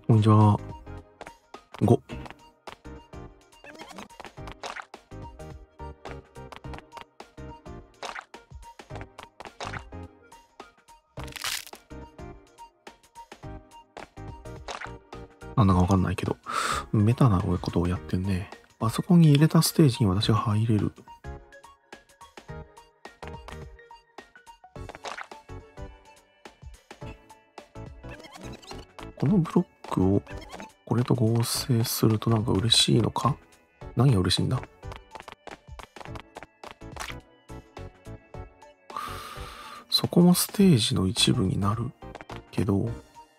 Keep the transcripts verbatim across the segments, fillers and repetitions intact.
こんにちは。ご。なんだかわかんないけど、メタなことをやってんね。パソコンに入れたステージに私が入れる。このブロックをこれと合成するとなんか嬉しいのか？何が嬉しいんだ？そこもステージの一部になるけど、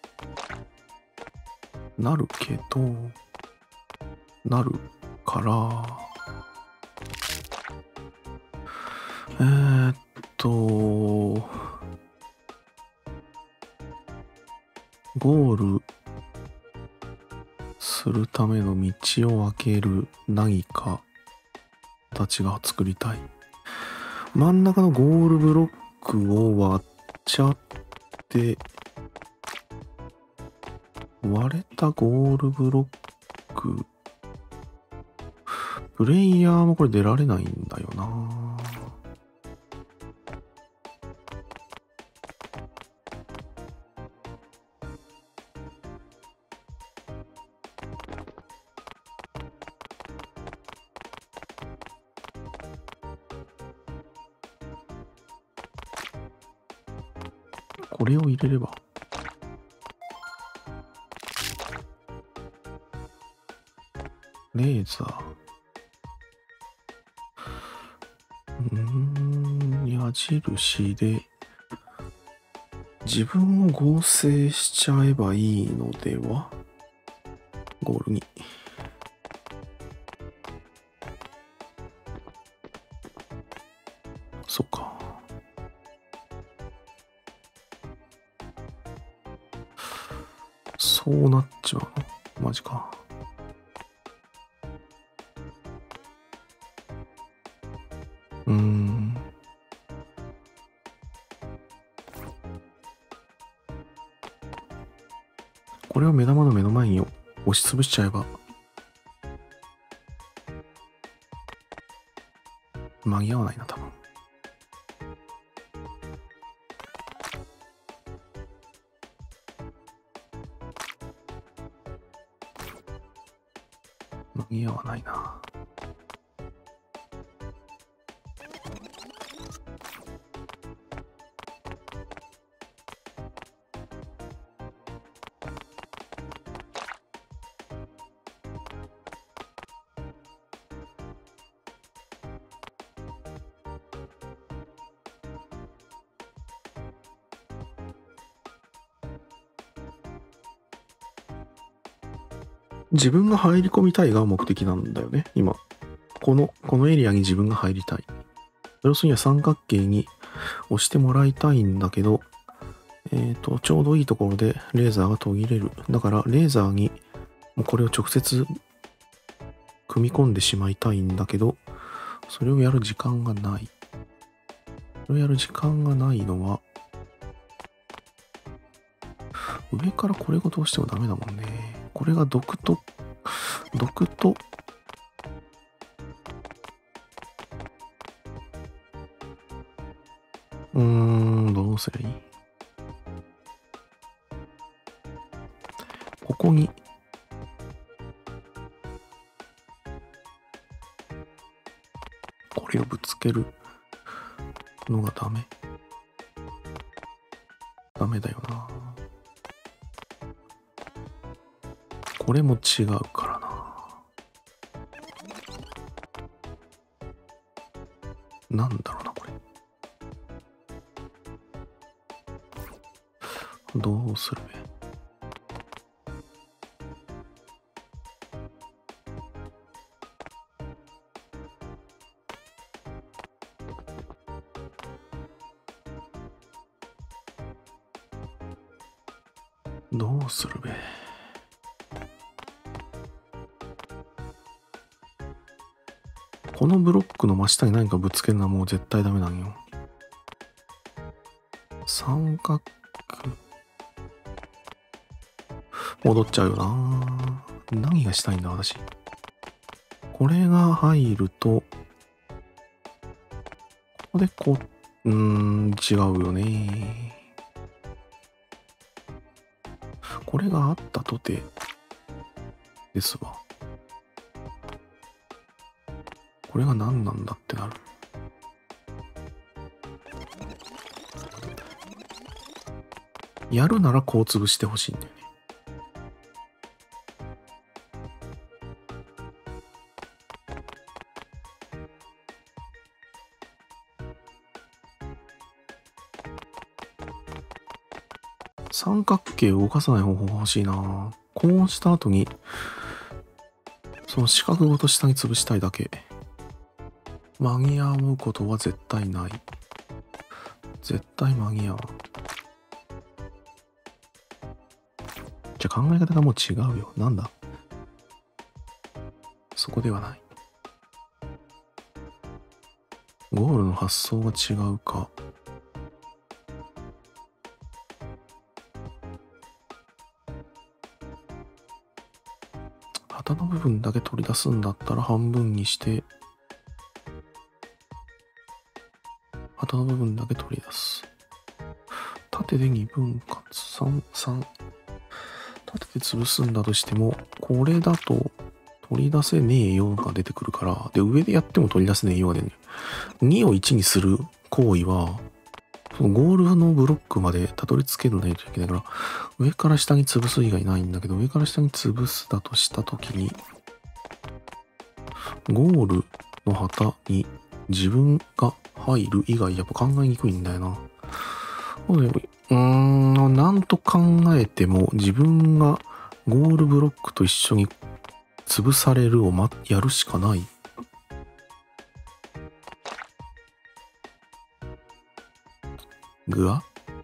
なるけど、なるから、えーっと、ゴールするための道を開ける何か形が作りたい。真ん中のゴールブロックを割っちゃって、割れたゴールブロック、プレイヤーもこれ出られないんだよな。これを入れれば。レーザー。うーん、矢印で自分を合成しちゃえばいいのでは？ゴールに。そっか。そうなっちまうの？マジか。うーん。これを目玉の目の前に押しつぶしちゃえば間に合わないな、多分。間に合わないな。自分が入り込みたいが目的なんだよね、今。この、このエリアに自分が入りたい。要するには三角形に押してもらいたいんだけど、えっと、ちょうどいいところでレーザーが途切れる。だから、レーザーにもうこれを直接組み込んでしまいたいんだけど、それをやる時間がない。それをやる時間がないのは、上からこれを通してもダメだもんね。これが毒と、毒と、うーん、どうすればいい？ここに、これをぶつけるのがダメ。ダメだよな。これも違うからな。なんだろうな、これ。どうするべ。どうするべ。このブロックの真下に何かぶつけるのはもう絶対ダメなんよ。三角。 戻っちゃうよな。何がしたいんだ、私。これが入ると、ここでこう、うーん、違うよね。これがあったとて、ですわ。これが何なんだってなる。やるならこう潰してほしいんだよね。三角形を動かさない方法が欲しいな。こうした後に、その四角ごと下に潰したいだけ。間に合うことは絶対ない。絶対間に合う。じゃあ考え方がもう違うよ。なんだ？そこではない。ゴールの発想が違うか。旗の部分だけ取り出すんだったら半分にして、旗の部分だけ取り出す。縦でに分割、さん、さん。縦で潰すんだとしても、これだと取り出せねえよが出てくるから、で、上でやっても取り出せねえよが出る。にをいちにする行為は、そのゴールのブロックまでたどり着けないといけないから、上から下に潰す以外ないんだけど、上から下に潰すだとしたときに、ゴールの旗に自分が入る以外やっぱ考えにくいんだよな。うーん、なんと考えても自分がゴールブロックと一緒に潰されるを、ま、やるしかない。ぐわ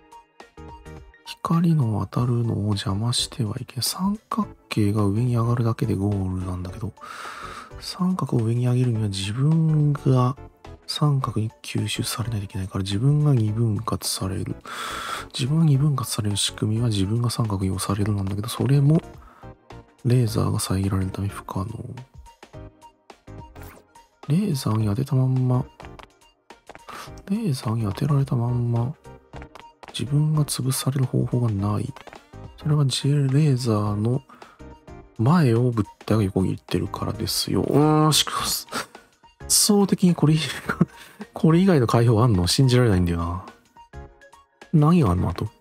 光の当たるのを邪魔してはいけない。三角形が上に上がるだけでゴールなんだけど、三角を上に上げるには自分が三角に吸収されないといけないから、自分が二分割される。自分が二分割される仕組みは自分が三角に押されるなんだけど、それもレーザーが遮られるため不可能。レーザーに当てたまんま、レーザーに当てられたまんま、自分が潰される方法がない。それは J レーザーの前を物体が横に行ってるからですよ。うーん、しかし、発想的にこれ、これ以外の解放あんの？信じられないんだよな。何があんのあと。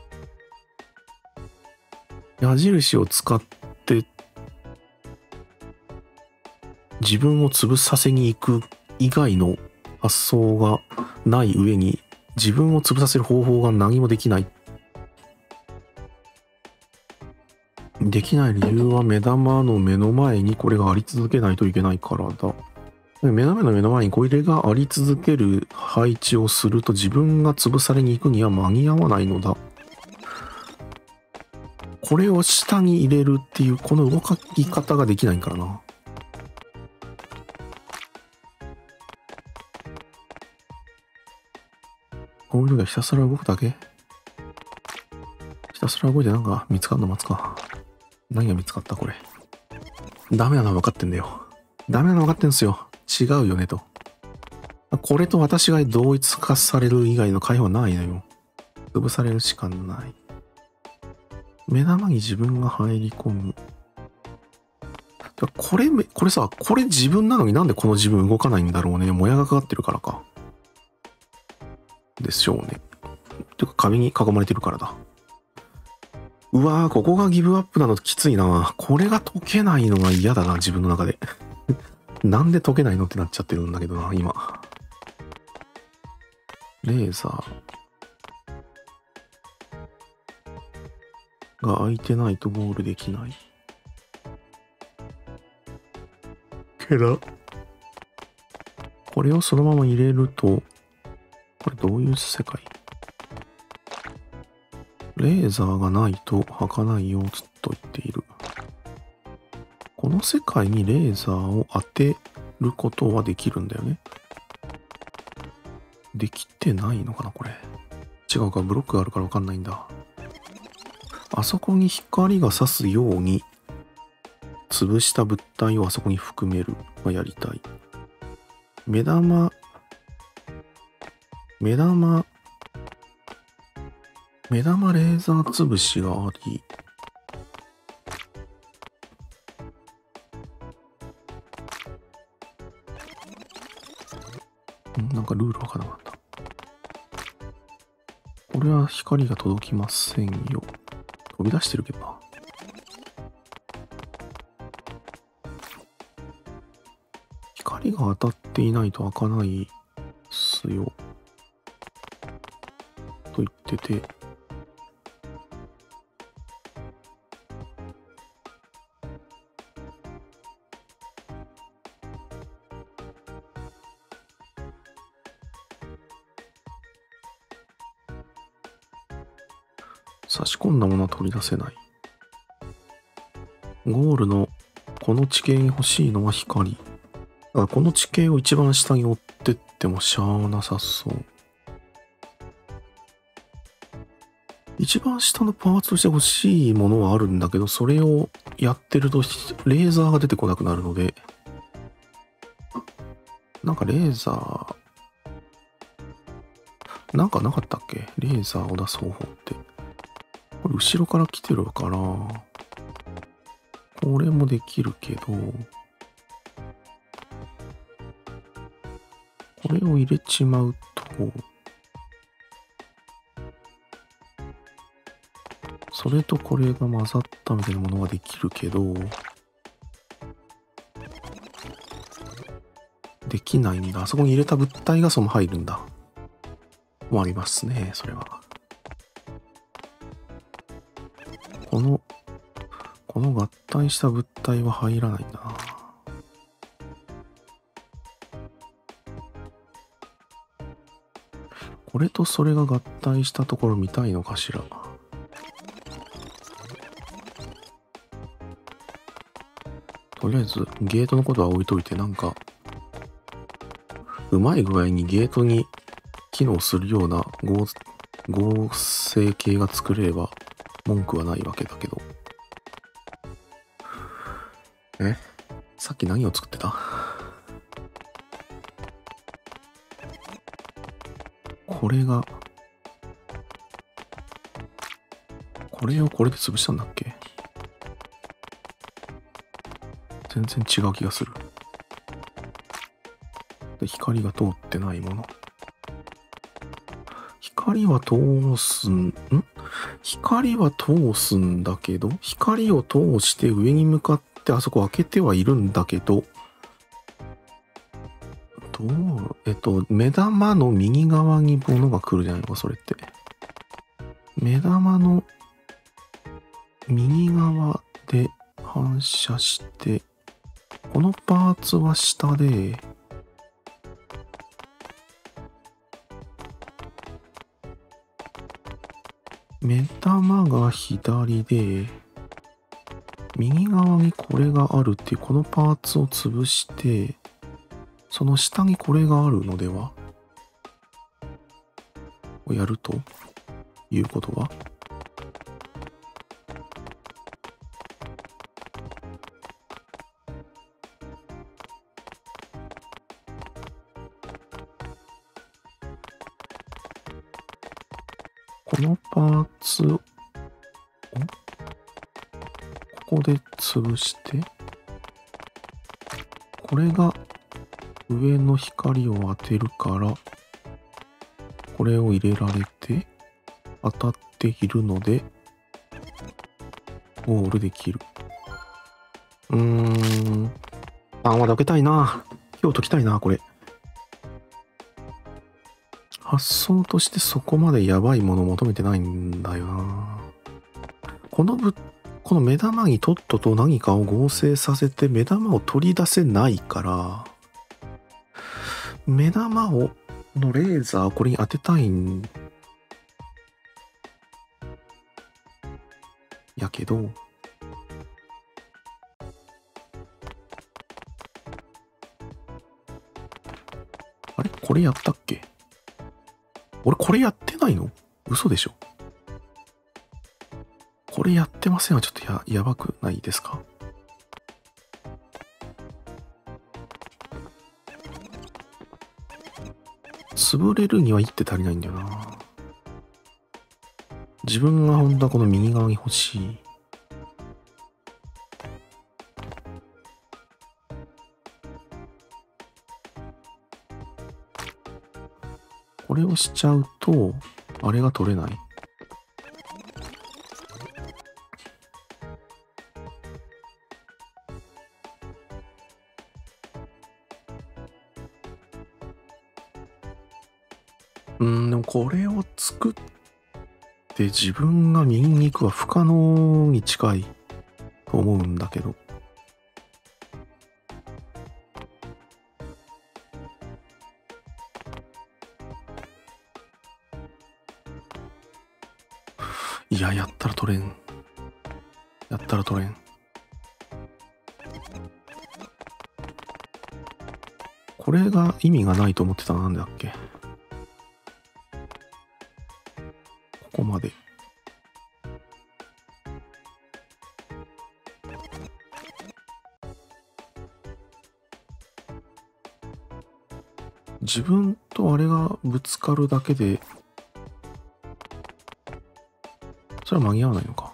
矢印を使って自分を潰させに行く以外の発想がない上に自分を潰させる方法が何もできない。できない理由は目玉の目の前にこれがあり続けないといけないからだ。目の前の目の前にこれがあり続ける配置をすると自分が潰されに行くには間に合わないのだ。これを下に入れるっていうこの動き方ができないからな。こういうのがひたすら動くだけ？ひたすら動いてなんか見つかるの待つか。何が見つかったこれ。ダメなのは分かってんだよ。ダメなのは分かってんすよ。違うよねと。これと私が同一化される以外の解放はないのよ。潰されるしかない。目玉に自分が入り込む。これ、これさ、これ自分なのになんでこの自分動かないんだろうね。もやがかかってるからか。でしょうね。てか紙に囲まれてるからだ。うわー、ここがギブアップなのきついな。これが解けないのが嫌だな、自分の中で。なんで解けないのってなっちゃってるんだけどな、今。レーザーが開いてないとゴールできない。けど、これをそのまま入れると、これどういう世界？レーザーがないと開かないよ、ずっと言っている。この世界にレーザーを当てることはできるんだよね。できてないのかな、これ。違うか、ブロックがあるからわかんないんだ。 あそこに光が差すように潰した物体をあそこに含めるはやりたい。目玉目玉目玉レーザー潰しがあり、んなんかルールわからなかった。これは光が届きませんよ。飛び出してるけどな。光が当たっていないと開かないっすよ。と言ってて、差し込んだものは取り出せない。ゴールのこの地形に欲しいのは光。だからこの地形を一番下に追ってってもしゃあなさそう。一番下のパーツとして欲しいものはあるんだけど、それをやってるとレーザーが出てこなくなるので、なんかレーザー、なんかなかったっけ？レーザーを出す方法って。これ後ろから来てるから、これもできるけど、これを入れちまうと、それとこれが混ざったみたいなものができるけど、できないんだ。あそこに入れた物体がその入るんだ。もありますね、それは。この、この合体した物体は入らないんだな。これとそれが合体したところ見たいのかしら。とりあえずゲートのことは置いといて、なんかうまい具合にゲートに機能するような合合成形が作れれば文句はないわけだけど。え？さっき何を作ってた？これがこれをこれで潰したんだっけ？全然違う気がする。で、光が通ってないもの。光は通すん、ん？光は通すんだけど、光を通して上に向かってあそこ開けてはいるんだけど、どう、えっと、目玉の右側に物が来るじゃないのか、それって。目玉の右側で反射して、このパーツは下で、目玉が左で、右側にこれがあるっていうこのパーツを潰して、その下にこれがあるのでは？をやるということは？このパーツを、ここで潰して、これが上の光を当てるから、これを入れられて、当たっているので、ゴールできる。うーん。あ、まだ開けたいな。火を解きたいな、これ。発想としてそこまでやばいものを求めてないんだよな。このぶ、この目玉にとっとと何かを合成させて目玉を取り出せないから、目玉を、のレーザーをこれに当てたいんやけど、あれこれやったっけ？俺これやってないの？嘘でしょ？これやってませんはちょっとや、やばくないですか？潰れるには一手足りないんだよな。自分が本当はこの右側に欲しい。これをしちゃうと、あれが取れない。うーん、でもこれを作って自分が右に行くは不可能に近いと思うんだけど。いや、やったら取れん。やったら取れん。これが意味がないと思ってたのなんでだっけ？ここまで。自分とあれがぶつかるだけで、それは間に合わないのか。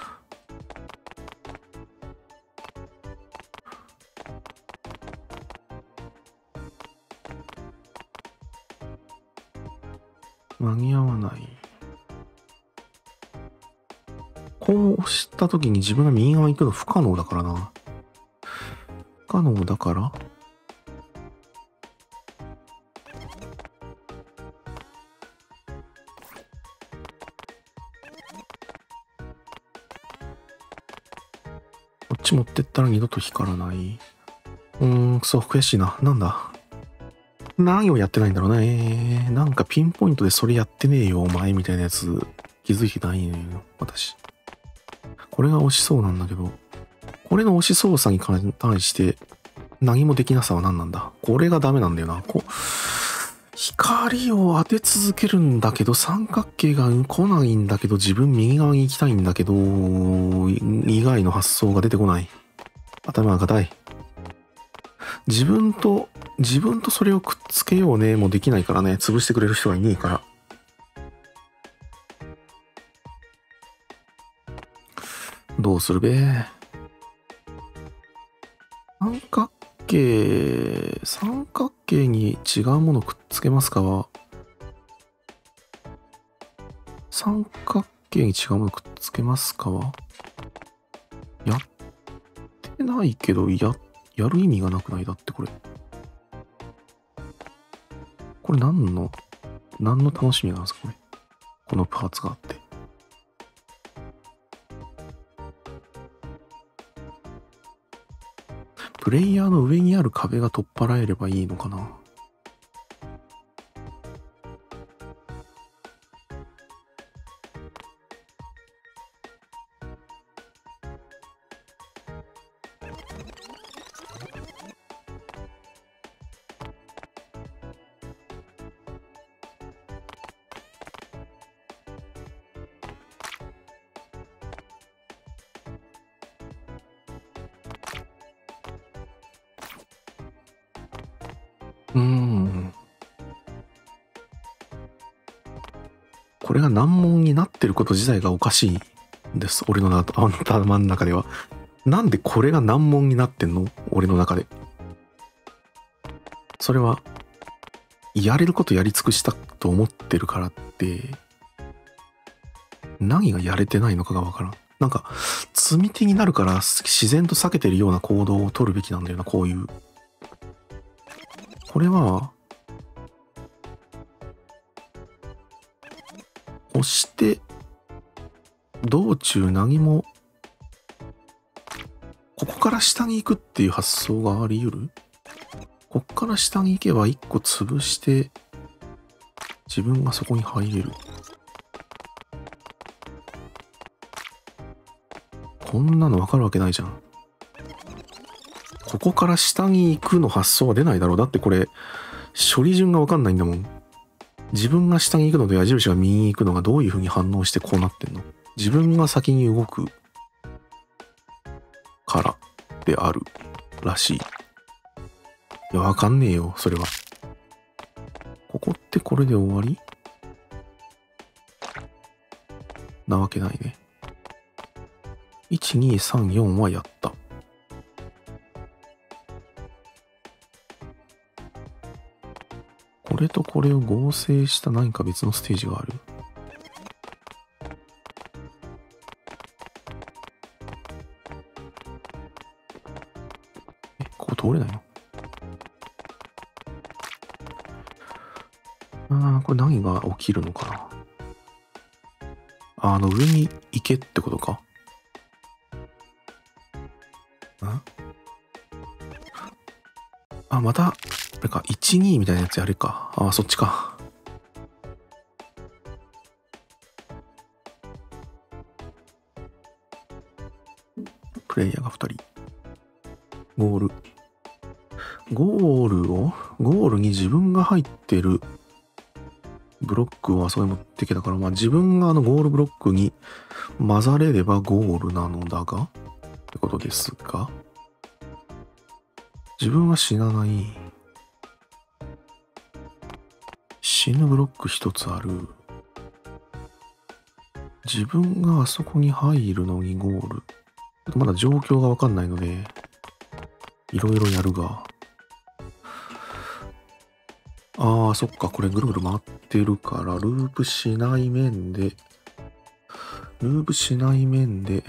間に合わない。こう押したときに自分が右側に行くの不可能だからな。不可能だから、こっち持ってったら二度と光らない。うーん、くそ、悔しいな。なんだ。何をやってないんだろうな。えー、なんかピンポイントでそれやってねえよ、お前みたいなやつ気づいてないのよ、私。これが押しそうなんだけど、これの押し操作に対して何もできなさは何なんだ。これがダメなんだよな。こう、光を当て続けるんだけど、三角形が来ないんだけど、自分右側に行きたいんだけど、以外の発想が出てこない。頭が硬い。自分と、自分とそれをくっつけようね、もうできないからね。潰してくれる人がいねえから。どうするべ。三角形、三角形に違うものくっつけますかは、三角形に違うものくっつけますかは、やってないけど、や、やる意味がなくない？だってこれ。これ何の、何の楽しみなんですかこれ。このパーツがあって。プレイヤーの上にある壁が取っ払えればいいのかな。うーん。これが難問になってること自体がおかしいんです。俺の頭の中では。なんでこれが難問になってんの？俺の中で。それは、やれることやり尽くしたと思ってるからって、何がやれてないのかがわからん。なんか、積み手になるから自然と避けてるような行動を取るべきなんだよな、こういう。これは、押して、道中何も、ここから下に行くっていう発想があり得る？こっから下に行けば一個潰して、自分がそこに入れる。こんなのわかるわけないじゃん。ここから下に行くの発想は出ないだろう。だってこれ、処理順がわかんないんだもん。自分が下に行くのと矢印が右に行くのがどういう風に反応してこうなってんの？ 自分が先に動くからであるらしい。いや、わかんねえよ、それは。ここってこれで終わりなわけないね。いち、に、さん、よんはやった。これとこれを合成した何か別のステージがある。え、ここ通れないの？ああ、これ何が起きるのかな。あの上に行けってことか。んあ、また、あれか、いち、にみたいなやつやるか。あ、そっちか。プレイヤーがふたり。ゴール。ゴールを、ゴールに自分が入ってるブロックをあそこに持ってきたから、まあ自分があのゴールブロックに混ざれればゴールなのだが、ってことですが、自分は死なない。死ぬブロック一つある。自分があそこに入るのにゴール。まだ状況がわかんないので、いろいろやるが。ああ、そっか、これぐるぐる回ってるから、ループしない面で、ループしない面で、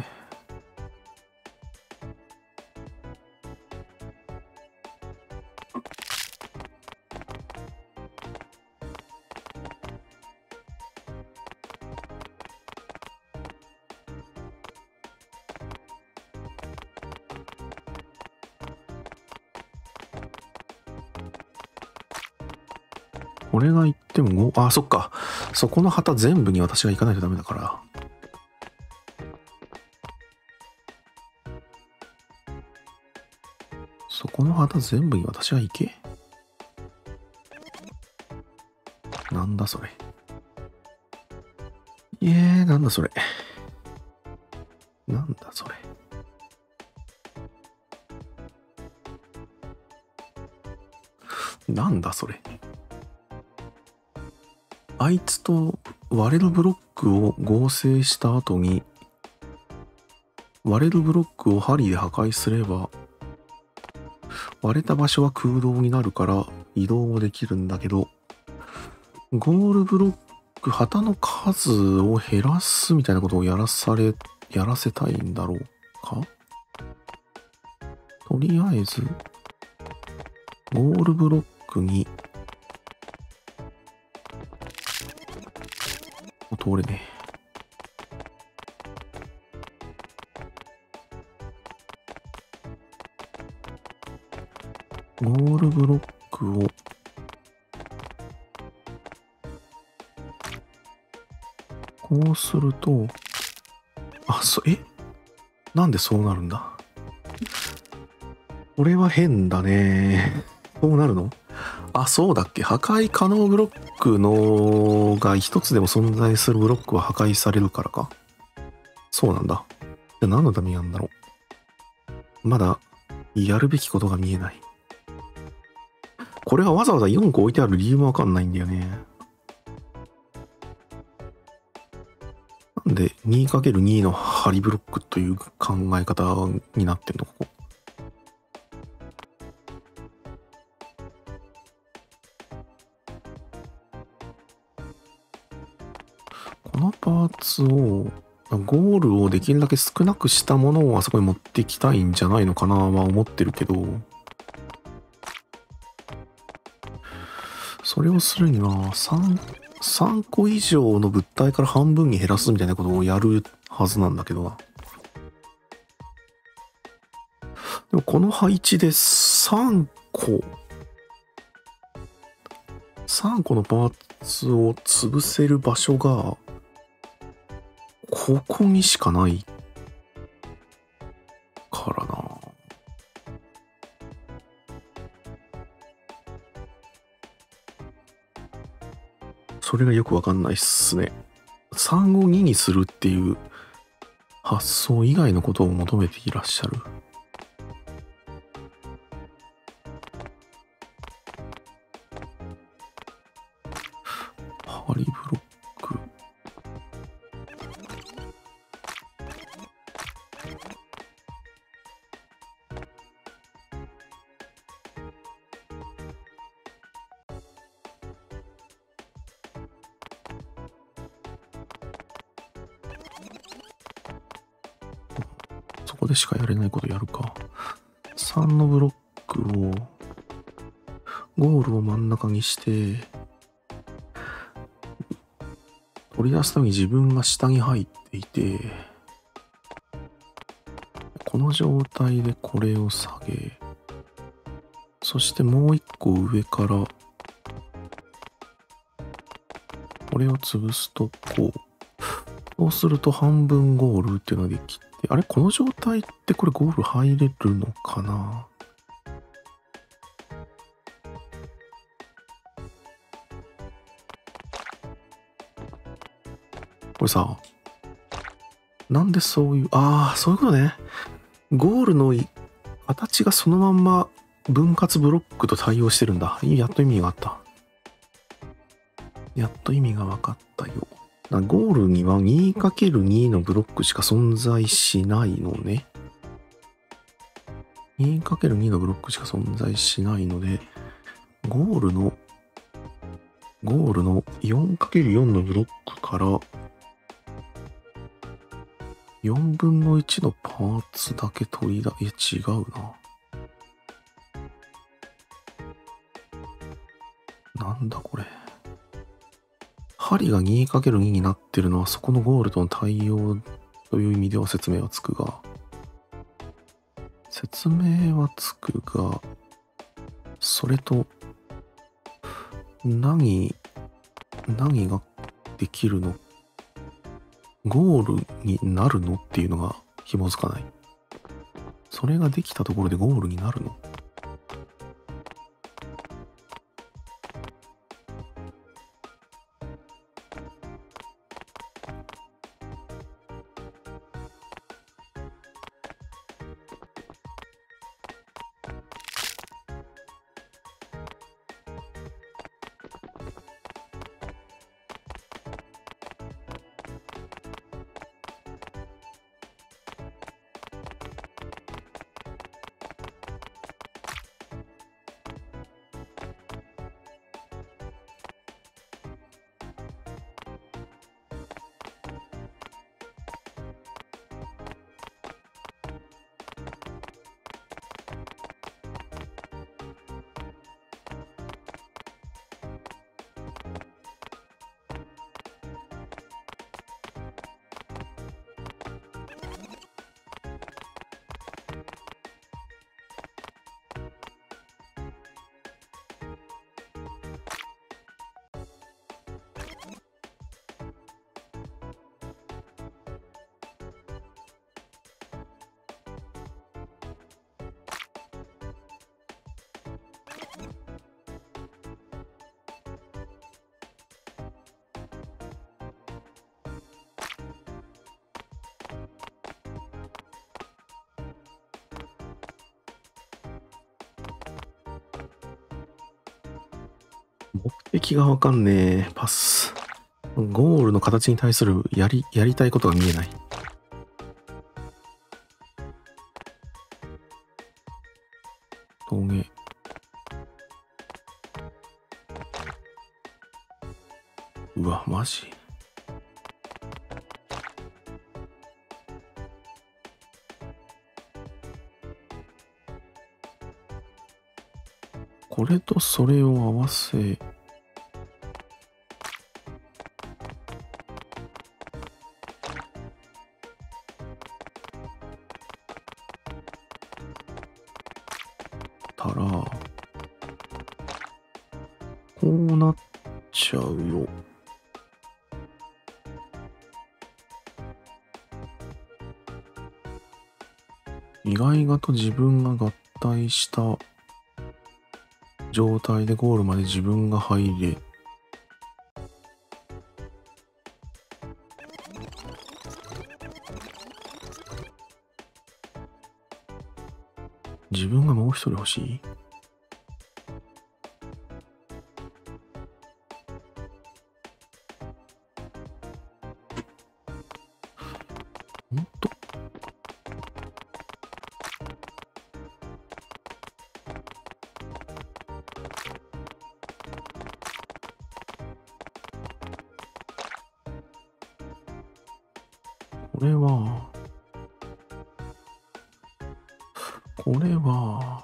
これが言ってもご、あ、そっか。そこの旗全部に私が行かないとダメだから。そこの旗全部に私が行け。なんだそれ。いえー、なんだそれ。なんだそれ。なんだそれ。あいつと割れるブロックを合成した後に、割れるブロックを針で破壊すれば、割れた場所は空洞になるから移動もできるんだけど、ゴールブロック、旗の数を減らすみたいなことをやらされ、やらせたいんだろうか？とりあえず、ゴールブロックに、通れねえ。ゴールブロックを、こうすると、あ、そ、え？なんでそうなるんだ？これは変だね。そうなるの？あ、そうだっけ？破壊可能ブロックのが一つでも存在するブロックは破壊されるからか。そうなんだ。じゃあ何のためにやるんだろう。まだやるべきことが見えない。これがわざわざよんこ置いてある理由もわかんないんだよね。なんで にかけるに の針ブロックという考え方になってんのここ。このパーツを、ゴールをできるだけ少なくしたものをあそこに持ってきたいんじゃないのかなは思ってるけど、それをするには3、さんこ以上の物体から半分に減らすみたいなことをやるはずなんだけど、でもこの配置でさんこ、さんこのパーツを潰せる場所が、ここにしかないからな。それがよくわかんないっすね。さんをににするっていう発想以外のことを求めていらっしゃる。針ブロック。そこでしかやれないことやるか。さんのブロックを、ゴールを真ん中にして、取り出すために自分が下に入っていて、この状態でこれを下げ、そしてもう一個上から、これを潰すとこう。そうすると半分ゴールっていうのができて、あれこの状態ってこれゴール入れるのかな。これさ、なんでそういう、ああ、そういうことね。ゴールの形がそのまんま分割ブロックと対応してるんだ。やっと意味があった。やっと意味が分かったよ。だゴールには にかけるに のブロックしか存在しないのね。にかけるに のブロックしか存在しないので、ゴールの、ゴールの よんかけるよん のブロックから、よんぶんのいちのパーツだけ取りだ、いや違うな。なんだこれ。針が にかけるに になってるのはそこのゴールとの対応という意味では説明はつくが、説明はつくが、それと、何、何ができるの？ゴールになるのっていうのが紐づかない。それができたところでゴールになるの？目的がわかんねえ。パス。ゴールの形に対するやり、やりたいことが見えない。峠。うわ、マジ。これとそれを合わせ、たら、こうなっちゃうよ。意外がと自分が合体した状態でゴールまで自分が入れ。 自分がもう一人欲しい。ほんとこれは、これは、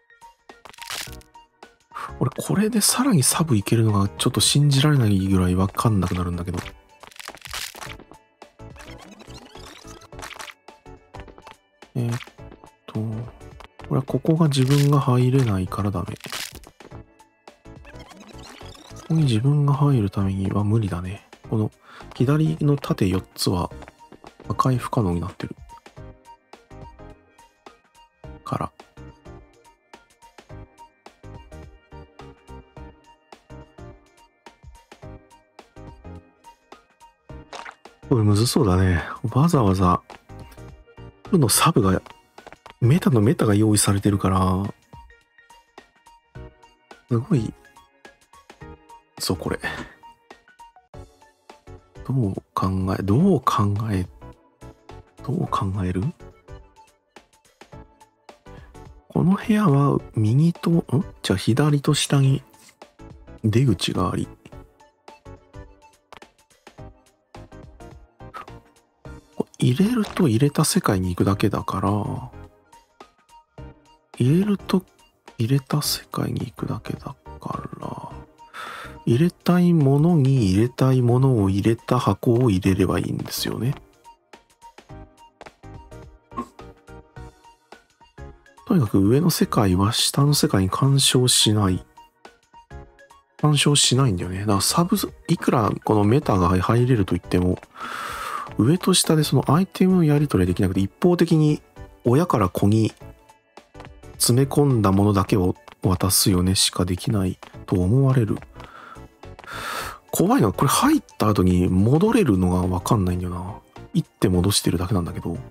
俺これでさらにサブいけるのがちょっと信じられないぐらいわかんなくなるんだけど。えー、っと、これはここが自分が入れないからダメ。ここに自分が入るためには無理だね。この左の縦よっつは破壊不可能になってる。から。これむずそうだね。わざわざ、のサブが、メタのメタが用意されてるから、すごい、そう、これ。どう考え、どう考え、どう考える？この部屋は右と、ん？じゃあ左と下に出口があり、入れると入れた世界に行くだけだから、入れると入れた世界に行くだけだから、入れたいものに入れたいものを入れた箱を入れればいいんですよね。とにかく上の世界は下の世界に干渉しない。干渉しないんだよね。だからサブ、いくらこのメタが入れると言っても、上と下でそのアイテムのやり取りできなくて、一方的に親から子に詰め込んだものだけを渡すよねしかできないと思われる。怖いのはこれ入った後に戻れるのがわかんないんだよな。行って戻してるだけなんだけど。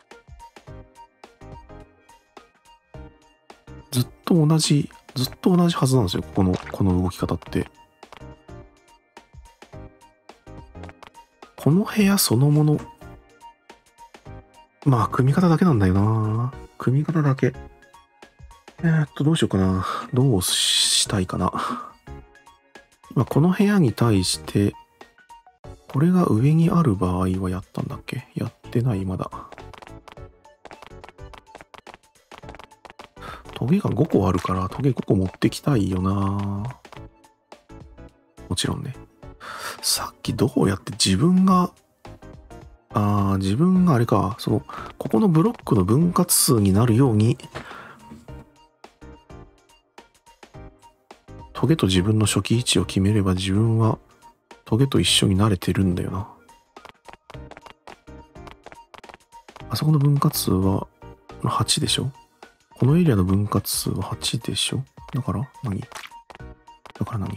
ずっと同じ、ずっと同じはずなんですよ。この、この動き方って。この部屋そのもの。まあ、組み方だけなんだよな。組み方だけ。えー、っと、どうしようかな。どうしたいかな。今、この部屋に対して、これが上にある場合はやったんだっけ？やってない、まだ。トゲがごこあるから、トゲごこ持ってきたいよな。もちろんね。さっきどうやって自分が、あー、自分があれか、その、ここのブロックの分割数になるように、トゲと自分の初期位置を決めれば自分はトゲと一緒になれてるんだよな。あそこの分割数ははちでしょ？このエリアの分割数ははちでしょ？だから何？だから何？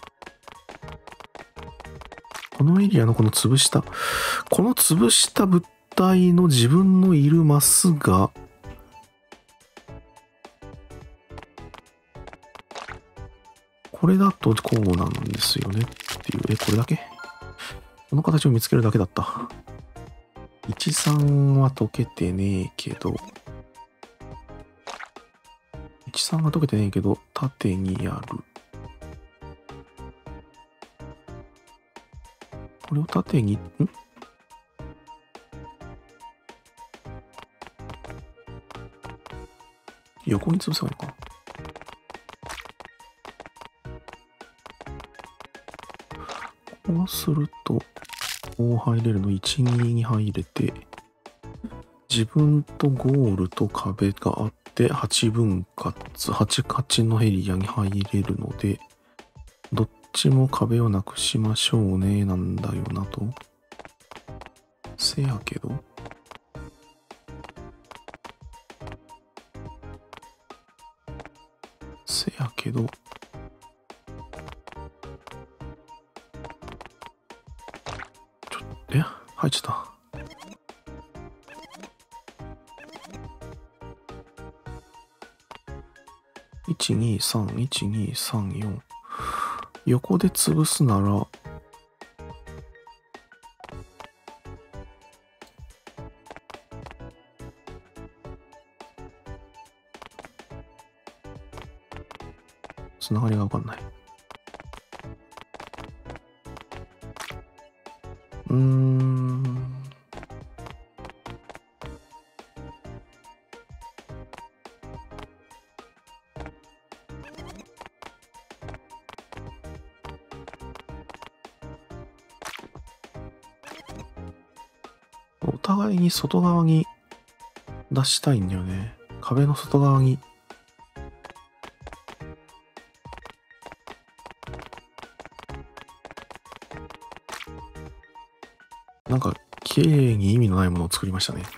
このエリアのこの潰した、この潰した物体の自分のいるマスが、これだとこうなんですよねっていう、え、これだけ？この形を見つけるだけだった。いち、さんは解けてねえけど、いち、さんが解けてねえけど、縦にやる。これを縦に、ん？横に潰せばいいのかな？こうすると、こう入れるのいち、にに入れて、自分とゴールと壁があって、はち分割、はち、はちのエリアに入れるので、どっちも壁をなくしましょうね、なんだよなと。せやけど、せやけど、ちょっと、え、入っちゃった。 いちにさんいちにさんよん横で潰すならつながりが分かんない。うーんお互いに外側に出したいんだよね。壁の外側に。なんか綺麗に意味のないものを作りましたね。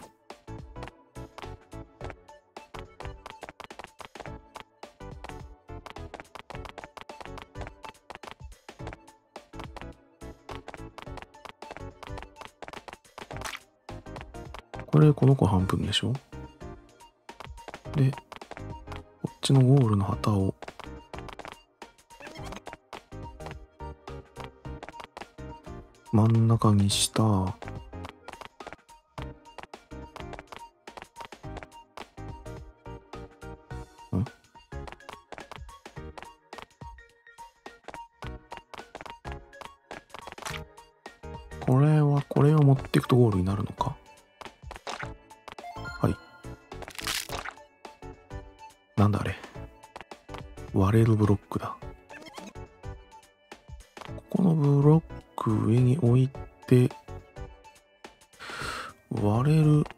これこの子半分でしょ。でこっちのゴールの旗を真ん中にした。んこれはこれを持っていくとゴールになるのか。はい。なんだあれ。割れるブロックだ。ここのブロック上に置いて割れる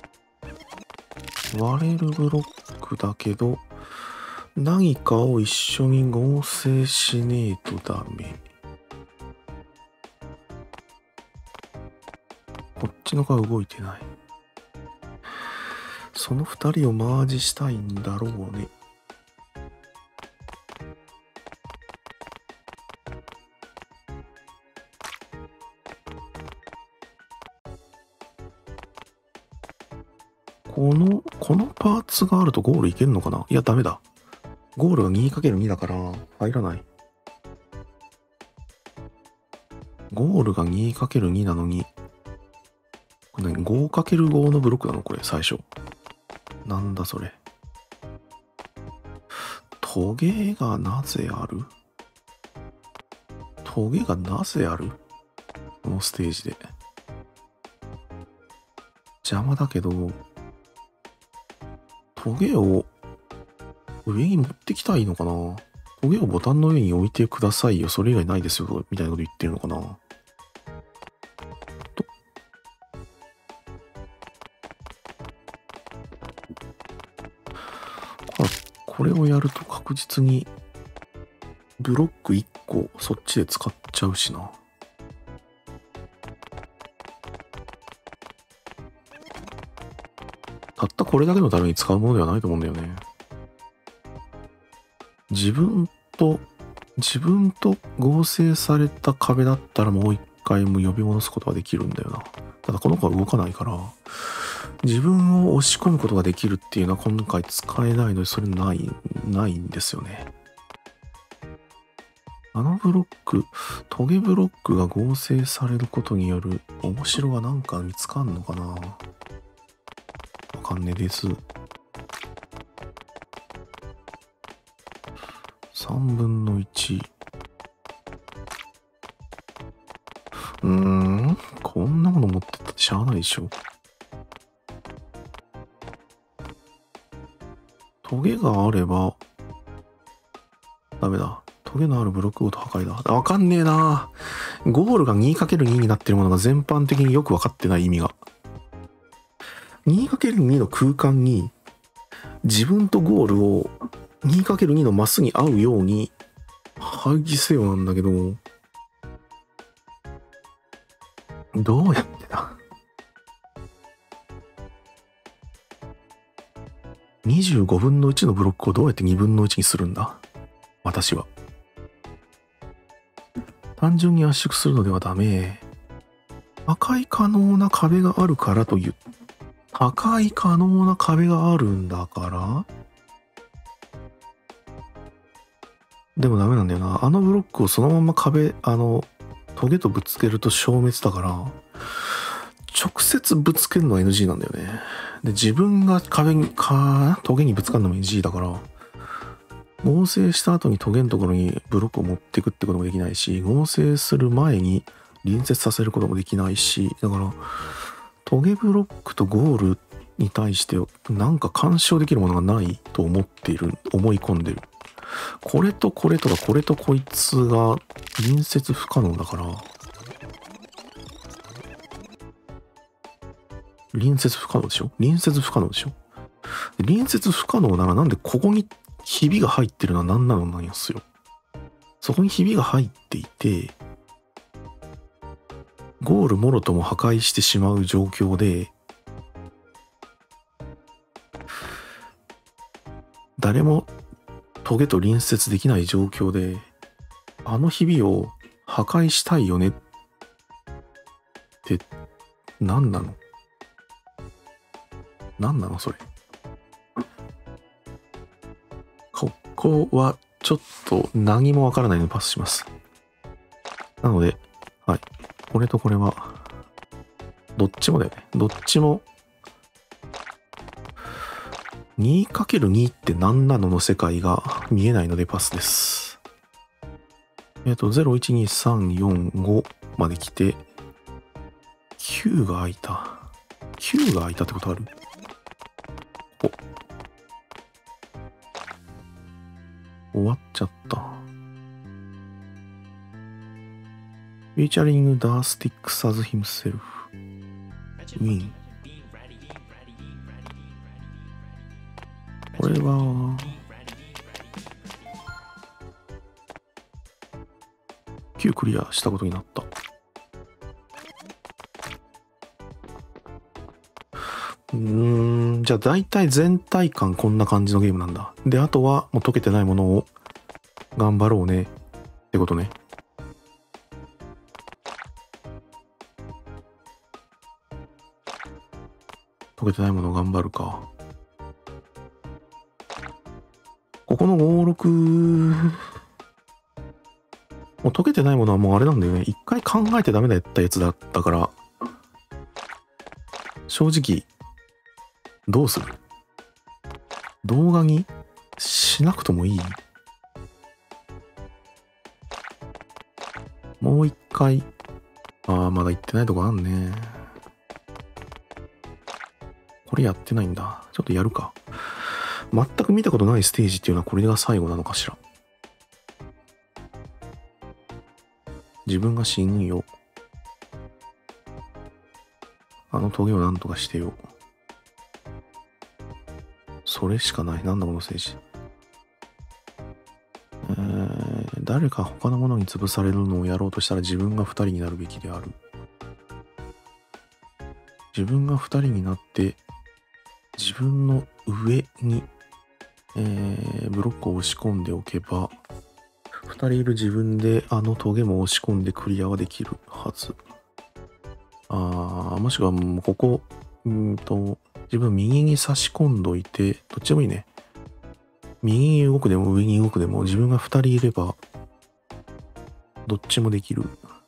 割れるブロックだけど何かを一緒に合成しねえとダメ。こっちのが動いてない。その二人をマージしたいんだろうね。この、このパーツがあるとゴールいけるのかな。いや、ダメだ。ゴールが にかけるに だから入らない。ゴールが にかけるに なのに、これ何 ごかけるご のブロックなのこれ、最初。なんだそれ。トゲがなぜある？トゲがなぜある？このステージで。邪魔だけど、トゲを上に持ってきたいのかな。トゲをボタンの上に置いてくださいよ。それ以外ないですよ。みたいなこと言ってるのかな。とこれをやると確実にブロックいっこそっちで使っちゃうしな。たったこれだけのために使うものではないと思うんだよね。自分と、自分と合成された壁だったらもう一回も呼び戻すことができるんだよな。ただこの子は動かないから、自分を押し込むことができるっていうのは今回使えないので、それない、ないんですよね。あのブロック、トゲブロックが合成されることによる面白がなんか見つかんのかな。わかんねえです。さんぶんのいち。うーん、こんなもの持ってったってしゃあないでしょ。トゲがあれば、ダメだ。トゲのあるブロックごと破壊だ。わかんねえな。ゴールが にかけるに になってるものが全般的によくわかってない意味が。にかけるに の空間に自分とゴールを にかけるに のマスに合うように配置せよなんだけど、どうやってだ。にじゅうごぶんのいちのブロックをどうやってにぶんのいちにするんだ私は。単純に圧縮するのではダメ。破壊可能な壁があるからという。破壊可能な壁があるんだからでもダメなんだよな。あのブロックをそのまま壁、あの、トゲとぶつけると消滅だから、直接ぶつけるのは エヌジー なんだよね。で、自分が壁に、か、トゲにぶつかるのも エヌジー だから、合成した後にトゲのところにブロックを持っていくってこともできないし、合成する前に隣接させることもできないし、だから、トゲブロックとゴールに対してなんか干渉できるものがないと思っている、思い込んでる。これとこれとかこれとこいつが隣接不可能だから、隣接不可能でしょ隣接不可能でしょ隣接不可能ならなんでここにひびが入ってるのは何なのなんですよ。そこにひびが入っていて、ゴールもろとも破壊してしまう状況で、誰もトゲと隣接できない状況で、あのひびを破壊したいよねって何なの何なのそれ。ここはちょっと何もわからないのでパスします。なので、はい。これとこれは、どっちもだよね。どっちも、にかけるに って何なのの世界が見えないのでパスです。えっと、ゼロ、いち、に、さん、よん、ごまで来て、きゅうが空いた。きゅうが空いたってことある？お。終わっちゃった。Featuring the Sticks as himself. Win. これは、きゅうクリアしたことになった。うーん、じゃあ大体全体感こんな感じのゲームなんだ。で、あとはもう解けてないものを頑張ろうねってことね。解けてないものを頑張るか。ここのご、ろく、もう解けてないものはもうあれなんだよね。一回考えてダメだったやつだったから、正直、どうする？動画にしなくともいい？もう一回、ああ、まだ行ってないとこあんね。これやってないんだ。ちょっとやるか。全く見たことないステージっていうのはこれが最後なのかしら。自分が死ぬよ。あの峠をなんとかしてよ。それしかない。なんだこのステージ。えー、誰か他のものに潰されるのをやろうとしたら自分が二人になるべきである。自分が二人になって自分の上に、えー、ブロックを押し込んでおけば、二人いる自分であのトゲも押し込んでクリアはできるはず。あー、もしくはもうここ、うんと、自分右に差し込んどいて、どっちでもいいね。右に動くでも上に動くでも自分が二人いれば、どっちもできる。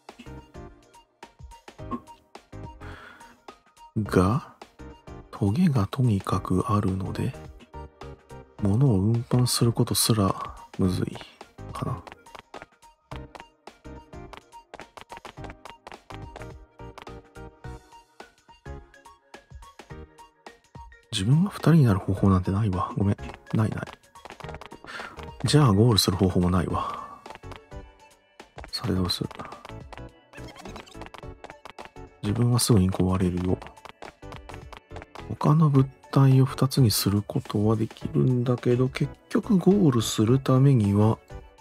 が、トゲがとにかくあるので、物を運搬することすらむずいかな。自分が二人になる方法なんてないわ。ごめん。ないない。じゃあゴールする方法もないわ。それどうする？自分はすぐに壊れるよ。他の物体を二つにすることはできるんだけど、結局ゴールするためには、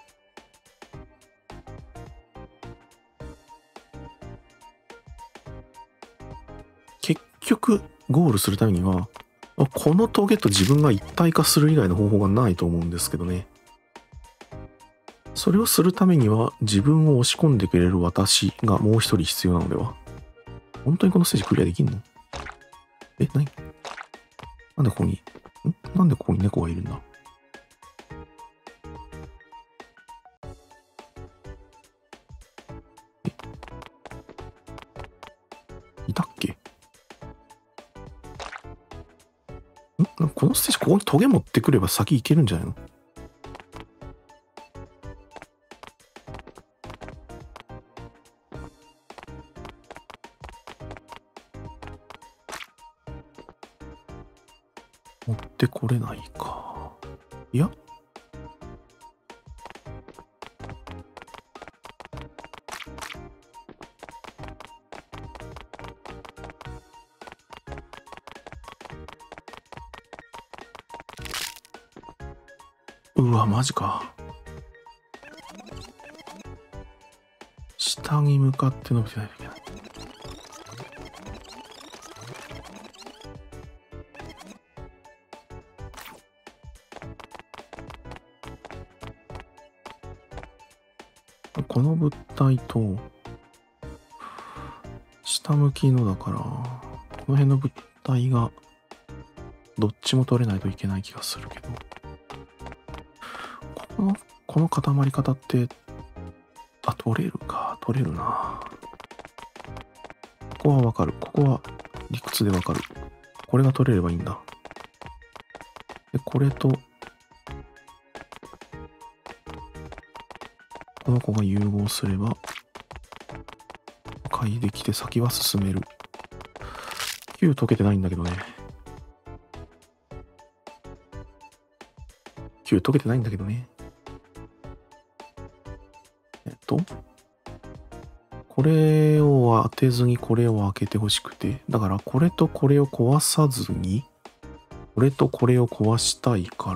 結局ゴールするためには、このトゲと自分が一体化する以外の方法がないと思うんですけどね。それをするためには自分を押し込んでくれる私がもう一人必要なのでは？本当にこのステージクリアできんの？え、何？なんでここに、んなんでここに猫がいるんだ？ んこのステージここにトゲ持ってくれば先行けるんじゃないの？持ってこれないか。いやうわ、マジか。下に向かって伸びてないといけない。この物体と、下向きのだから、この辺の物体が、どっちも取れないといけない気がするけど。この、この固まり方って、あ、取れるか。取れるな。ここはわかる。ここは理屈でわかる。これが取れればいいんだ。で、これと、この子が融合すれば、破壊できて先は進める。きゅう解けてないんだけどね。きゅう解けてないんだけどね。えっと、これを当てずにこれを開けてほしくて。だからこれとこれを壊さずに、これとこれを壊したいから、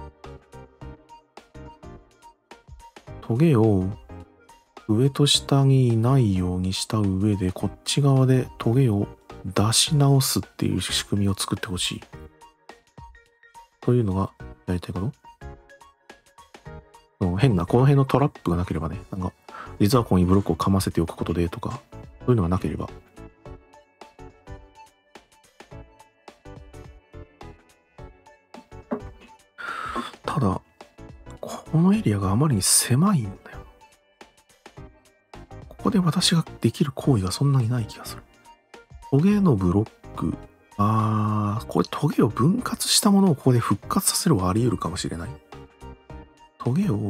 トゲを上と下にいないようにした上で、こっち側でトゲを出し直すっていう仕組みを作ってほしい。というのがやりたいこと。変な、この辺のトラップがなければね、なんか、実はここにブロックをかませておくことでとか、そういうのがなければ。ただ、このエリアがあまりに狭いんだよ。ここで私ができる行為がそんなにない気がする。トゲのブロック、あー、これトゲを分割したものをここで復活させるはあり得るかもしれない。トゲを、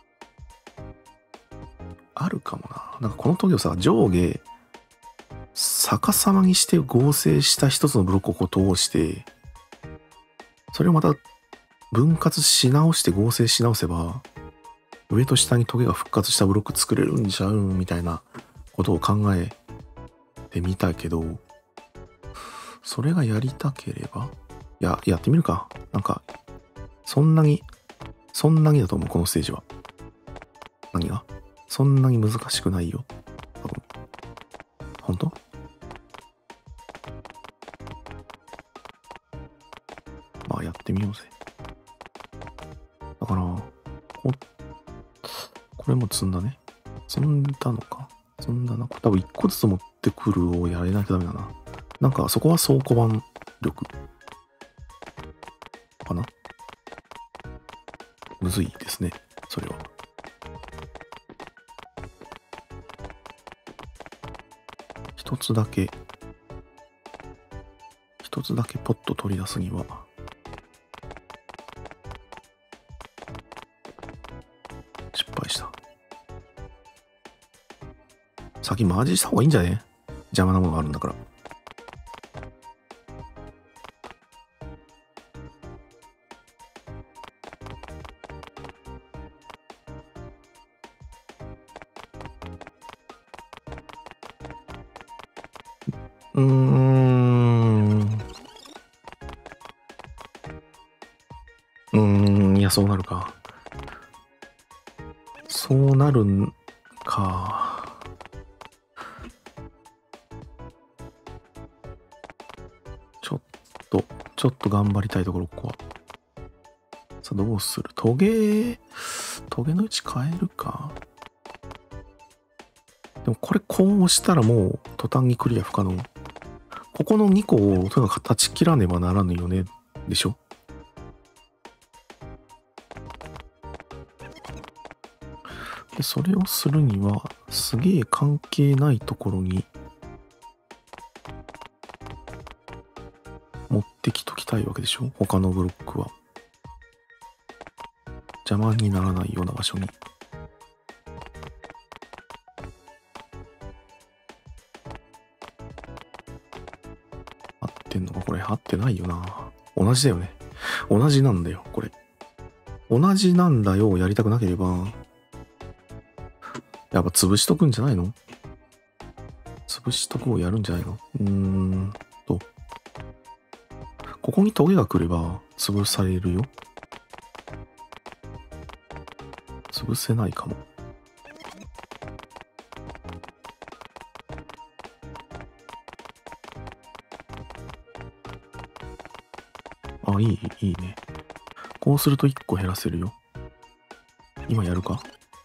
あるかもな。なんかこのトゲをさ、上下、逆さまにして合成した一つのブロックをこう通して、それをまた分割し直して合成し直せば、上と下にトゲが復活したブロック作れるんちゃうみたいなことを考えてみたけど、それがやりたければ、いや、やってみるか。なんか、そんなに、そんなにだと思う、このステージは。何がそんなに難しくないよ。多分。本当？まあ、やってみようぜ。だから、こ、これも積んだね。積んだのか。積んだな。多分一個ずつ持ってくるをやれなきゃダメだな。なんか、そこは倉庫版力。かな？むずいですね。それは。一つだけ、一つだけポッと取り出すには、失敗した。先マージした方がいいんじゃね？邪魔なものがあるんだから。うーん。うーん、いや、そうなるか。そうなるんか。ちょっと、ちょっと頑張りたいところ、ここは。さあ、どうする？トゲ、トゲの位置変えるか。でもこれこう押したらもう途端にクリア不可能。ここのにこをとにかく断ち切らねばならぬよね。でしょ？で、それをするには、すげえ関係ないところに持ってきときたい。 したいわけでしょ。他のブロックは邪魔にならないような場所に。合ってんのかこれ。合ってないよな。同じだよね。同じなんだよこれ。同じなんだよ。やりたくなければやっぱ潰しとくんじゃないの。潰しとくをやるんじゃないの。うーんとここにトゲが来れば潰されるよ。潰せないかも。あ、いい、いいね。こうするといっこ減らせるよ。今やるか。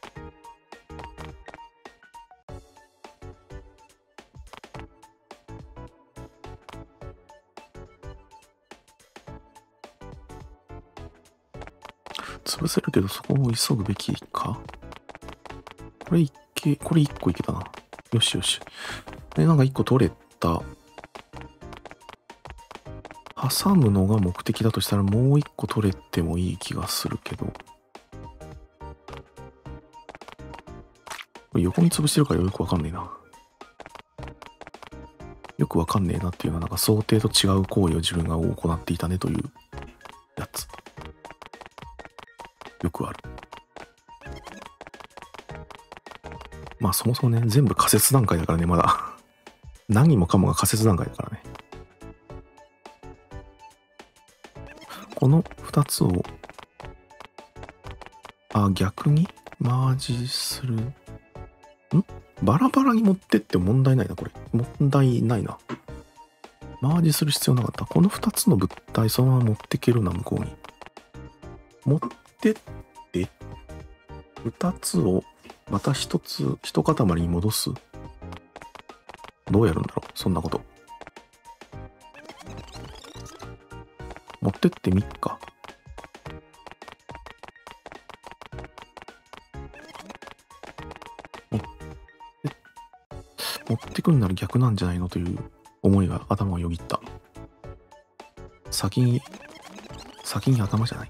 潰せるけどそこを急ぐべきか。これいけ、これいっこいけたな。よしよし。で、なんかいっこ取れた。挟むのが目的だとしたらもういっこ取れてもいい気がするけど。これ横に潰してるからよくわかんねえな。よくわかんねえなっていうのはなんか想定と違う行為を自分が行っていたねというやつ。よくある。まあそもそもね、全部仮説段階だからね、まだ。何もかもが仮説段階だからね。このふたつを、あ、逆にマージする。んバラバラに持ってって問題ないな、これ。問題ないな。マージする必要なかった。このふたつの物体そのまま持ってけるな、向こうに。持ってって、ふたつをまたひとつ、ひと塊に戻す。どうやるんだろう、そんなこと。持ってってみっか。持ってくるなら逆なんじゃないのという思いが頭をよぎった。先に、先に頭じゃない。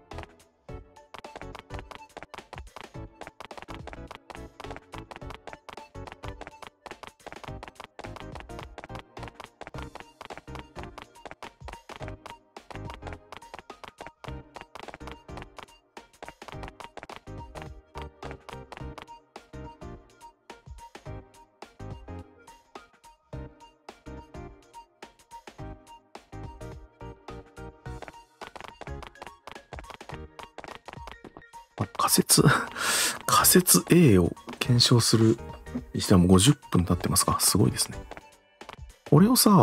仮説仮説 A を検証するにしてはもうごじゅっぷん経ってますか。すごいですね。これをさ、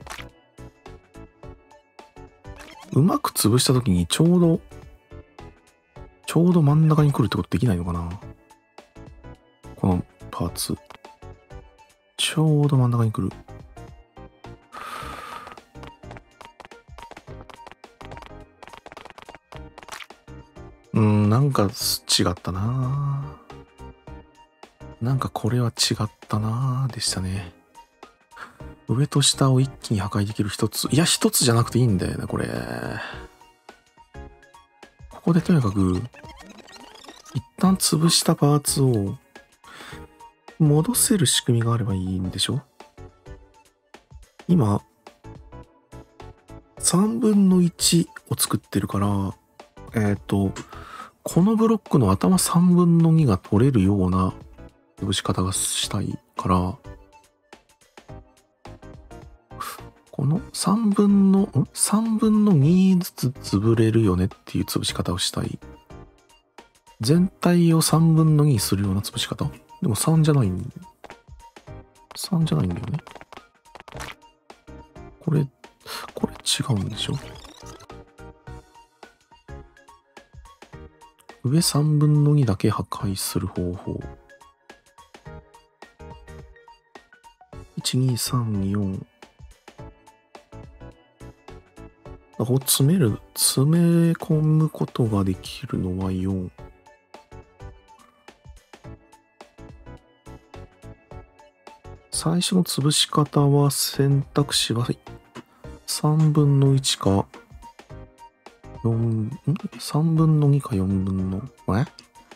うまく潰した時にちょうどちょうど真ん中に来るってことできないのかな。このパーツちょうど真ん中に来る。うーん、なんか違ったな。なんかこれは違ったなでしたね。上と下を一気に破壊できる一つ。いや、一つじゃなくていいんだよね、これ。ここでとにかく、一旦潰したパーツを戻せる仕組みがあればいいんでしょ。今、さんぶんのいちを作ってるから、えっと、このブロックの頭さんぶんのにが取れるような潰し方がしたいから、このさんぶんの、ん ?さん 分のにずつ潰れるよねっていう潰し方をしたい。全体をさんぶんのににするような潰し方。でもさんじゃないん、さんじゃないんだよね。これ、これ違うんでしょ。上さんぶんのにだけ破壊する方法。いち、に、さん、よん。こう詰める、詰め込むことができるのはよん。最初の潰し方は選択肢はさんぶんのいちかよん、ん ?さん 分のにかよんぶんの、え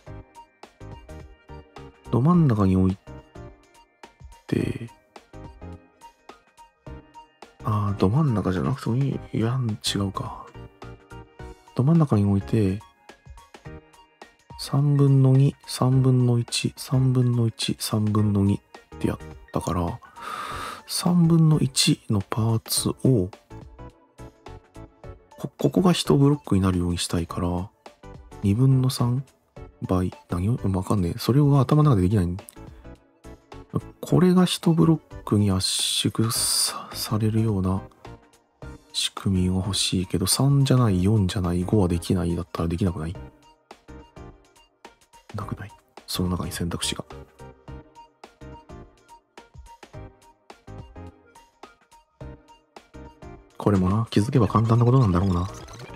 ど真ん中に置いて、ああ、ど真ん中じゃなくてもいい、いや、違うか。ど真ん中に置いて、さんぶんのに、さんぶんのいち、さんぶんのいち、さんぶんのにってやったから、さんぶんのいちのパーツを、こ、ここがいちブロックになるようにしたいから、にぶんのさん倍、何を、わかんねえ。それを頭の中でできない。これがいちブロックに圧縮さ、されるような仕組みが欲しいけど、さんじゃない、よんじゃない、ごはできないだったらできなくない？なくない？その中に選択肢が。これもな、気づけば簡単なことなんだろうな。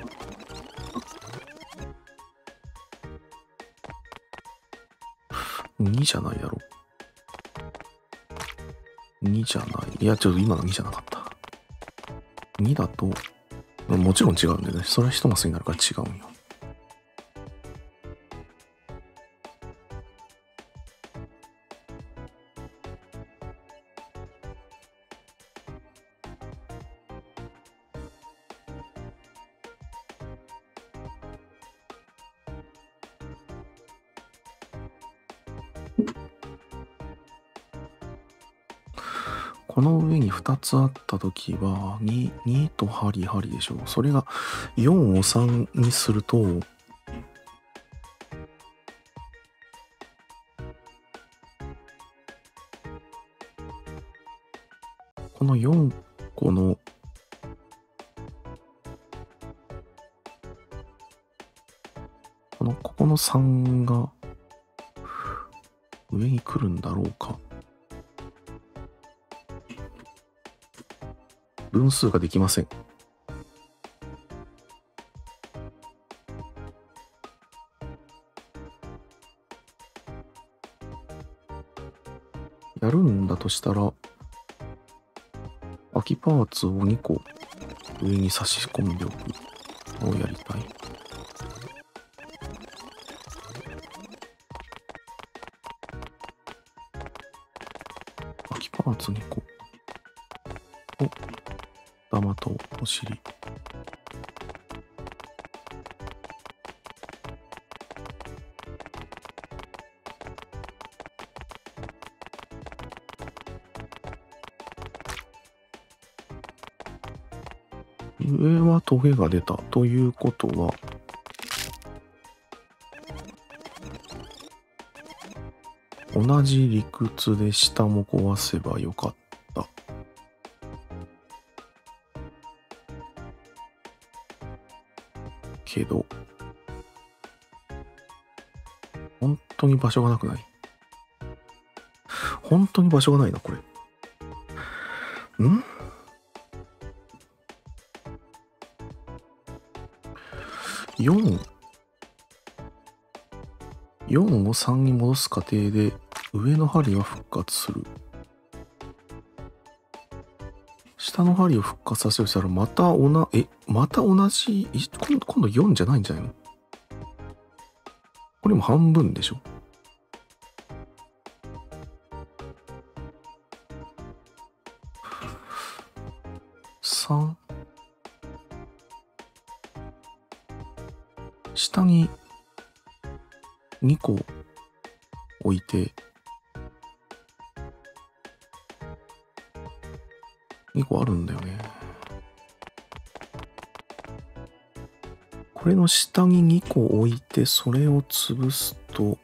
にじゃないだろ。にじゃない。いや、ちょっと今のにじゃなかった。にだと、もちろん違うんだよね。それは一マスになるから違うんよ。この上にふたつあったときは、に、にと針針でしょ。それがよんをさんにすると、このよんこの、この、ここのさんが上に来るんだろうか。分数ができません。やるんだとしたら、空きパーツをにこ上に差し込んでおくのをやりたい。空きパーツにこを玉とお尻。上はトゲが出たということは、同じ理屈で下も壊せばよかった。けど、本当に場所がなくない？本当に場所がないな、これ。ん？よん、よんをさんに戻す過程で上の針は復活する。下の針を復活させるとしたらまたおな、え、また同じ、今度、今度よんじゃないんじゃないの？これも半分でしょ？さん、下ににこ置いて、にこあるんだよね。これの下ににこ置いて、それを潰すと、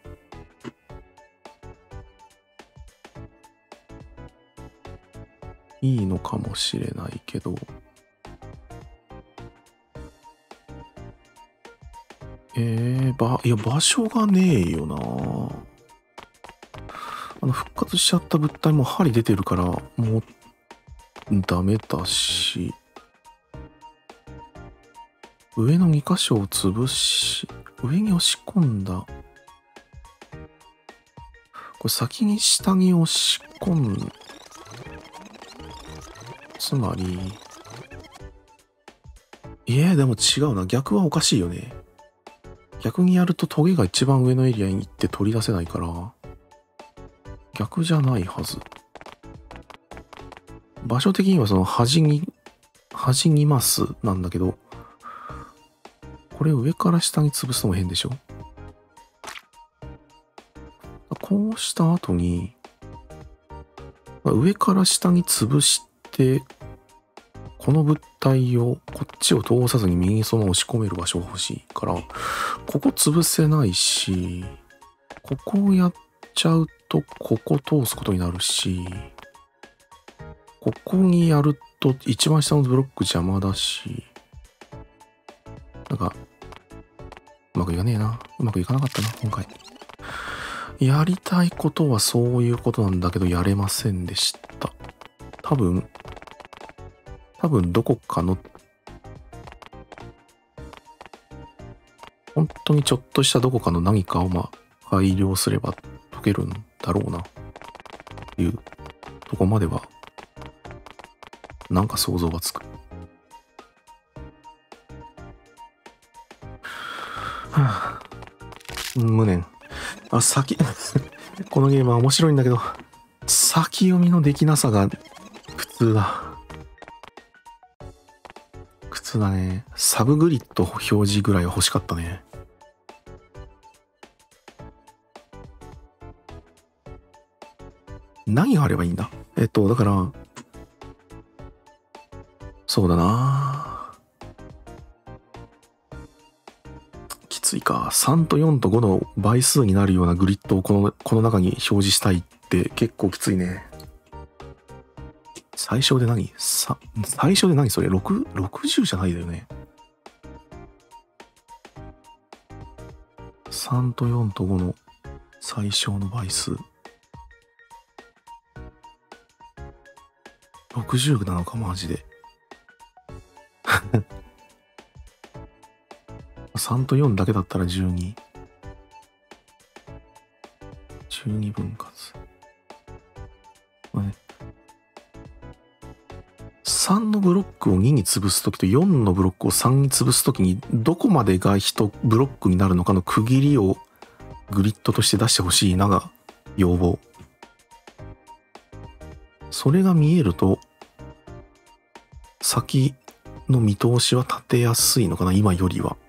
いいのかもしれないけど、えー、ば、いや、場所がねえよな。あの、復活しちゃった物体も針出てるから、もう、ダメだし、上のに箇所を潰し、上に押し込んだ。これ先に下に押し込む。つまり、 いえ、でも違うな。逆はおかしいよね。逆にやるとトゲが一番上のエリアに行って取り出せないから、逆じゃないはず。場所的にはその端に、端にマスなんだけど、これ上から下に潰すのも変でしょ。こうした後に、上から下に潰して、この物体をこっちを通さずに右にそのまま押し込める場所が欲しいから、ここ潰せないし、ここをやっちゃうとここ通すことになるし、ここにやると一番下のブロック邪魔だし、なんか、うまくいかねえな。うまくいかなかったな、今回。やりたいことはそういうことなんだけど、やれませんでした。多分、多分どこかの、本当にちょっとしたどこかの何かをまあ、改良すれば解けるんだろうな、というとこまでは、なんか想像がつく。はぁ、無念。あ、先、このゲームは面白いんだけど、先読みのできなさが苦痛だ。苦痛だね。サブグリッド表示ぐらいは欲しかったね。何があればいいんだ？えっと、だから、そうだな。きついか。さんとよんとごの倍数になるようなグリッドをこの、この中に表示したいって結構きついね。最小で何？さ、最小で何それ？ ろく、ろくじゅうじゃないだよね。さんとよんとごの最小の倍数。ろくじゅうなのか、マジで。さんとよんだけだったらじゅうに。じゅうに分割。ね、さんのブロックをにに潰すときとよんのブロックをさんに潰すときにどこまでがいちブロックになるのかの区切りをグリッドとして出してほしいなが要望。それが見えると先の見通しは立てやすいのかな、今よりは。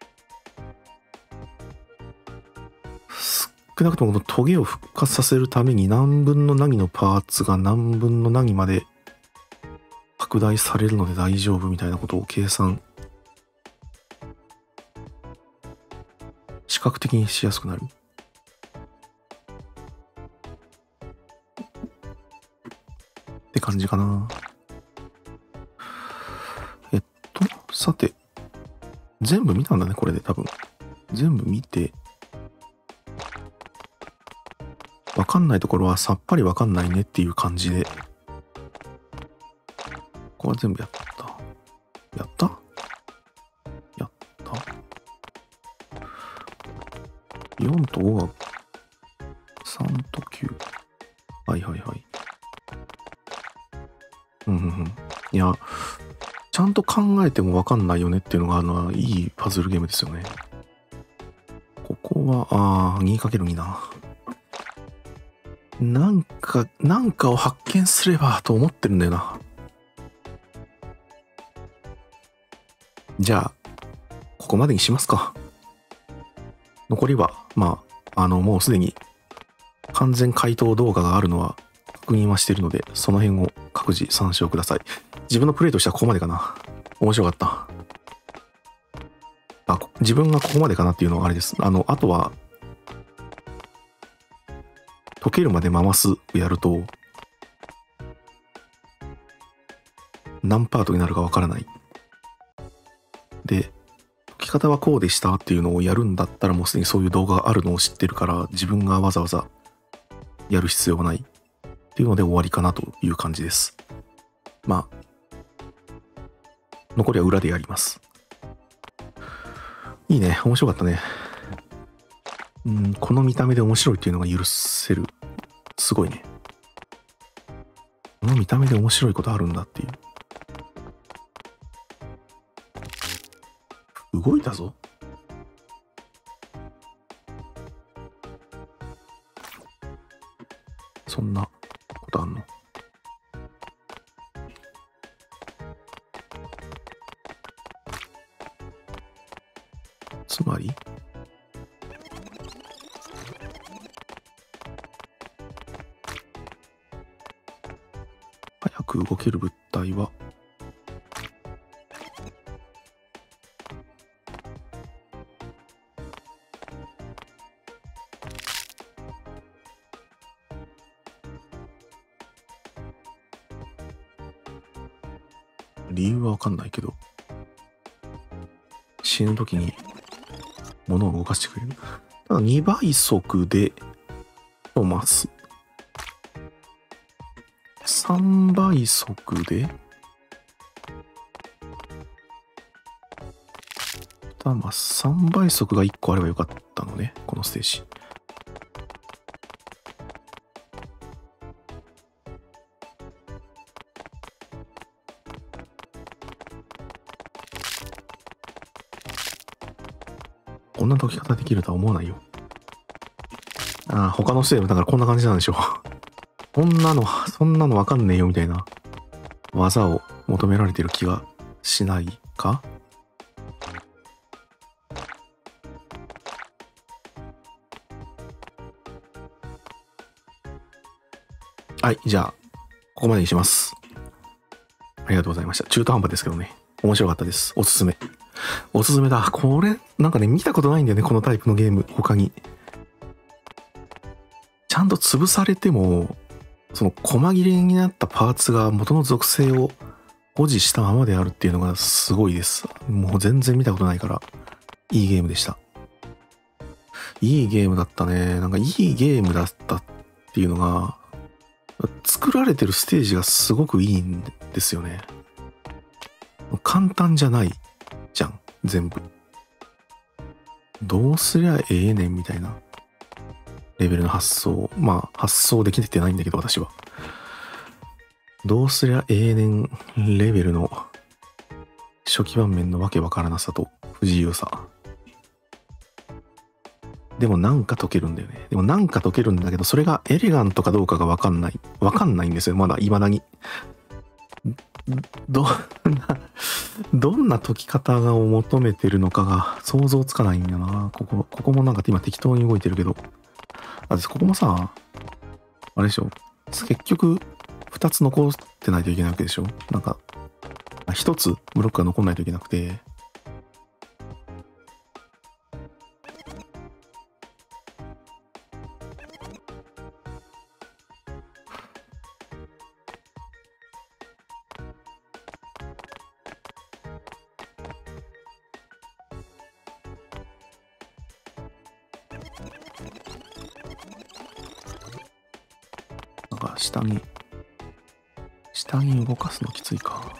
少なくともこのトゲを復活させるために何分の何のパーツが何分の何まで拡大されるので大丈夫みたいなことを計算視覚的にしやすくなる。って感じかな。えっとさて全部見たんだね、これで多分全部見て、わかんないところはさっぱりわかんないねっていう感じで、ここは全部やった。やったやった。よんとごがさんときゅう。はいはいはい。うんうんうん。いや、ちゃんと考えてもわかんないよねっていうのがあるのはいいパズルゲームですよね。ここは、あー、にかけるに な。なんか、なんかを発見すればと思ってるんだよな。じゃあ、ここまでにしますか。残りは、まあ、あの、もうすでに完全回答動画があるのは確認はしているので、その辺を各自参照ください。自分のプレイとしてはここまでかな。面白かった。あ、自分がここまでかなっていうのはあれです。あの、あとは、解けるまで回すやると、何パートになるかわからない。で、解き方はこうでしたっていうのをやるんだったらもうすでにそういう動画があるのを知ってるから、自分がわざわざやる必要がないっていうので終わりかなという感じです。まあ、残りは裏でやります。いいね、面白かったね。うん、この見た目で面白いっていうのが許せる。すごいね。この見た目で面白いことあるんだっていう。 動いたぞ。そんなことあんの？つまり早く動ける物体は理由はわかんないけど、死ぬ時に物を動かしてくれる。ただにばい速で飛ますさんばい速でまあさんばい速がいっこあればよかったのね、このステージ。こんな解き方できるとは思わないよ。ああ、他のステージもだからこんな感じなんでしょう。こんなの、そんなのわかんねえよみたいな技を求められてる気がしないか？はい、じゃあ、ここまでにします。ありがとうございました。中途半端ですけどね。面白かったです。おすすめ。おすすめだ。これ、なんかね、見たことないんだよね、このタイプのゲーム、他に。ちゃんと潰されても、その細切れになったパーツが元の属性を保持したままであるっていうのがすごいです。もう全然見たことないから、いいゲームでした。いいゲームだったね。なんかいいゲームだったっていうのが、作られてるステージがすごくいいんですよね。簡単じゃないじゃん、全部。どうすりゃええねんみたいなレベルの発想。まあ、発想できてないんだけど、私は。どうすりゃええねんレベルの初期盤面のわけわからなさと不自由さ。でもなんか解けるんだよね。でもなんか解けるんだけど、それがエレガントかどうかがわかんない。わかんないんですよ、まだ、未だに。どんな、どんな解き方を求めてるのかが想像つかないんだよな。ここ、ここもなんか今適当に動いてるけど。あ、ここもさ、あれでしょ。結局、二つ残ってないといけないわけでしょ。なんか、一つブロックが残んないといけなくて。なんか下に、下に動かすのきついか。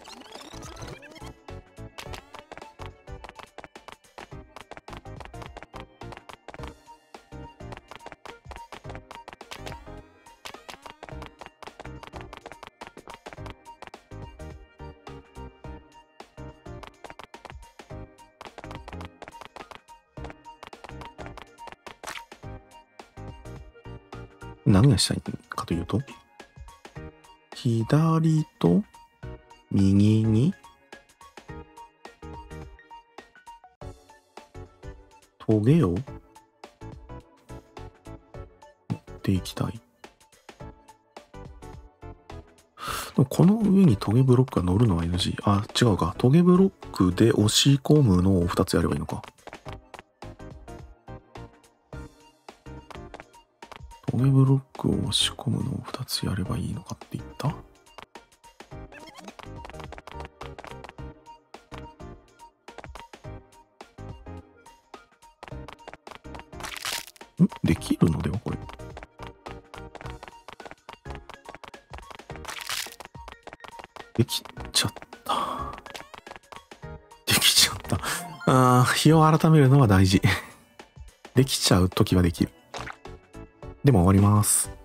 何がしたいかというと、左と右にトゲを持っていきたい。この上にトゲブロックが乗るのは エヌジー。あ、違うか。トゲブロックで押し込むのをふたつやればいいのか。トゲブロックを押し込むのをふたつやればいいのかって言った？ん？できるのではこれ。できちゃった。できちゃった。ああ、日を改めるのは大事。できちゃうときはできる。でも終わります。